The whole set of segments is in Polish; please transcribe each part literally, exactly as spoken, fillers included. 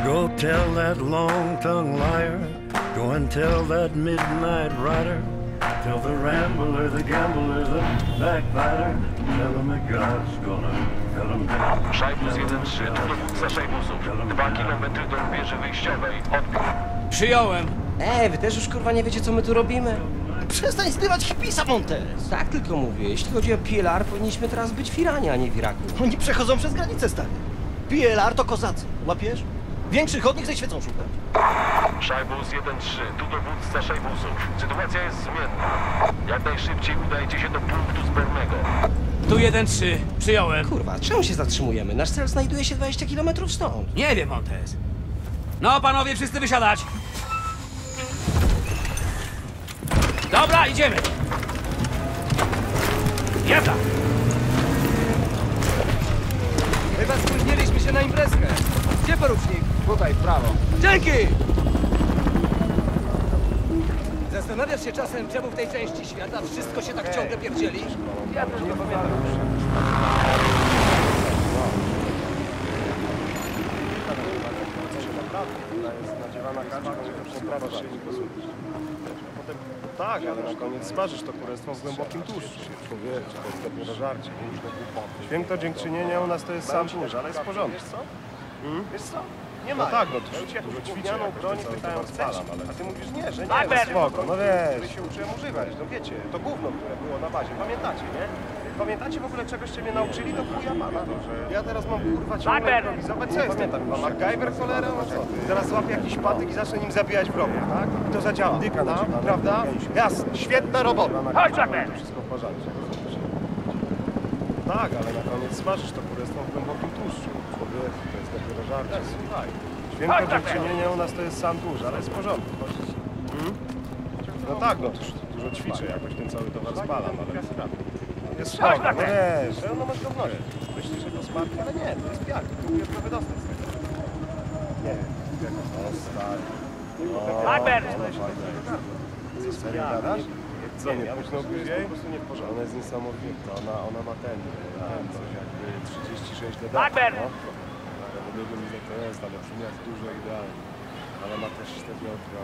Go tell that long-tongued liar, go and tell that midnight rider, tell the rambler, the gambler, the backbiter, tell him that God's gonna cut him down. Szajbus jeden trzy, tu dowódca Szajbusów. Dwa kilometry do wieży wyjściowej. Odbiór. Przyjąłem. Ej, wy też już kurwa nie wiecie, co my tu robimy? Przestań zbywać hipisa, Montes! Tak tylko mówię, jeśli chodzi o P L R, powinniśmy teraz być w Iranie, a nie w Iraku. Oni przechodzą przez granicę, stary. P L R to kozacy, łapiesz? Większych od nich ze świecą szukać. Szajbus jeden trzy, tu dowódca Szajbusów. Sytuacja jest zmienna. Jak najszybciej udajcie się do punktu zbornego. Tu jeden trzy, przyjąłem. Kurwa, czemu się zatrzymujemy? Nasz cel znajduje się dwadzieścia kilometrów stąd. Nie wiem, Montes. No, panowie, wszyscy wysiadać. Dobra, idziemy. Jazda. Chyba spóźniliśmy się na imprezkę. Gdzie porucznik? Tutaj, w prawo. Dzięki! Zastanawiasz się czasem, czemu w tej części świata wszystko się tak ciągle pierdzieli? Ja też nie pamiętam. Tak, ale na koniec smażysz to kurestwo w głębokim tłuszczu. Człowiecze, to jest dopiero żarcie. Święto dziękczynienia u nas to jest sam tłuszcz, ale jest w porządku. Co? Hmm? Wiesz co? Nie ma. No tak, no to dużo ćwiczę, broń pytają spalam, ale... A ty mówisz nie, że nie, no spoko, no wiesz. Który się uczyłem używać, no wiecie, to gówno, które było na bazie, pamiętacie, nie? Pamiętacie w ogóle czegoś, cię mnie nauczyli? No chuja pana. Ja teraz mam kurwa ciągle improwizować. Co jest nie tak? Mam MacGyver cholera? No co ty? Teraz złapię jakiś patyk i zacznę nim zabijać wrogów, tak? I to zadziała. Dyka na ciebie, prawda? Jasne, świetna robota. Chodź, Jackman! Wszystko w porządku. Tak, ale na koniec smażysz to kurestwo w głębokim tłuszczu. Człowieku, to jest dopiero żarcie. Słuchaj, święto dziękczynienia u nas to jest sam tłuszcz, ale jest w porządku. Hmm? No tak, no dużo ćwiczę, jakoś ten cały towar spalam, ale... Jest spoko, no wiesz, no masz go w nosie. Myślisz, że to smarty, ale nie, to jest piach, próbuję to wydostać z tego. Nie wiem, o stary. Piper! Co, serio gadasz? Co, nie późno później? Po prostu nie w porządku. Ona jest niesamowita, ona, ona ma ten, ten coś jakby trzydzieści sześć dodatków, Piper! no. Ale nie wiem ile to jest, ale brzmi jak dużo idealnie. Ale ma też te biodra.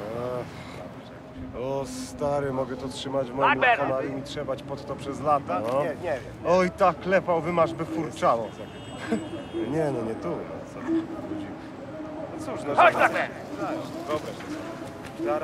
O stary, mogę to trzymać w moim kanale i trzebać pod to przez lata. No. Nie, nie wiem. Oj, tak klepał, wymasz by furczało. Nie, no nie tu. No cóż, no, Chodź, Jackman! Wyobraź sobie.